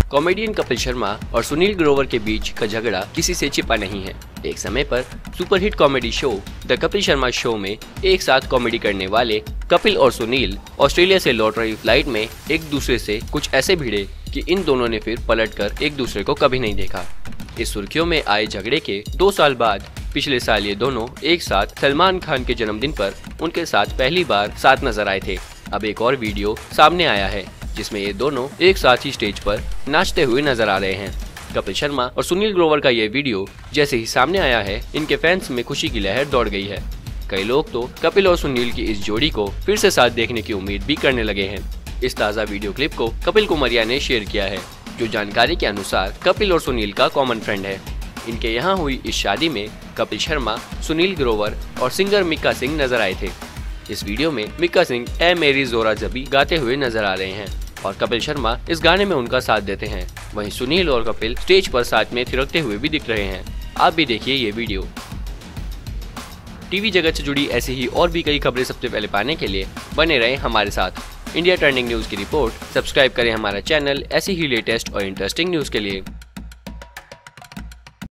Comedian Kapil Sharma और सुनील ग्रोवर के बीच का झगड़ा किसी से छिपा नहीं है। एक समय पर superhit comedy show the Kapil Sharma show में एक साथ कॉमेडी करने वाले कपिल और सुनील ऑस्ट्रेलिया से लौट रही फ्लाइट में एक दूसरे से कुछ ऐसे भिड़े कि इन दोनों ने फिर पलटकर एक दूसरे को कभी नहीं देखा। इस सुर्खियों में आए झगड़े के 2 साल बाद पिछले साल ये दोनों एक साथ सलमान खान के जन्मदिन पर उनके साथ पहली बार साथ नजर आए थे। अब एक और वीडियो सामने आया है जिसमें ये दोनों एक साथ ही स्टेज पर नाचते हुए नजर आ रहे हैं। कपिल शर्मा और सुनील ग्रोवर का ये वीडियो जैसे ही सामने आया है, इनके फैंस में खुशी की लहर दौड़ गई है। कई लोग तो कपिल और सुनील की इस जोड़ी को फिर से साथ देखने की उम्मीद भी करने लगे हैं। इस ताज़ा वीडियो क्लिप को कपिल कुमारिया ने शेयर किया है, जो जानकारी के अनुसार कपिल और सुनील का कॉमन फ्रेंड है। इनके यहाँ हुई इस शादी में कपिल शर्मा, सुनील ग्रोवर और सिंगर मिक्का सिंह नजर आए थे। इस वीडियो में मिक्का सिंह ए मेरी जोरा जबी गाते हुए नजर आ रहे हैं और कपिल शर्मा इस गाने में उनका साथ देते हैं। वहीं सुनील और कपिल स्टेज पर साथ में थिरकते हुए भी दिख रहे हैं। आप भी देखिए ये वीडियो। टीवी जगत से जुड़ी ऐसी ही और भी कई खबरें सबसे पहले पाने के लिए बने रहें हमारे साथ। इंडिया ट्रेंडिंग न्यूज की रिपोर्ट सब्सक्राइब करें हमारा चैनल ऐसी ही लेटेस्ट और इंटरेस्टिंग न्यूज के लिए।